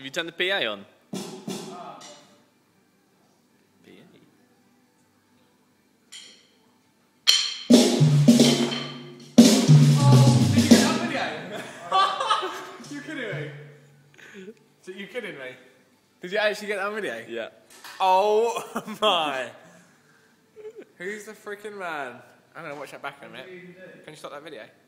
you turned the PA on? PA? Oh, did you get that video? You kidding me? So you kidding me? Did you actually get that video? Yeah. Oh my. Who's the freaking man? I'm going to watch that back in a minute. Can you stop that video?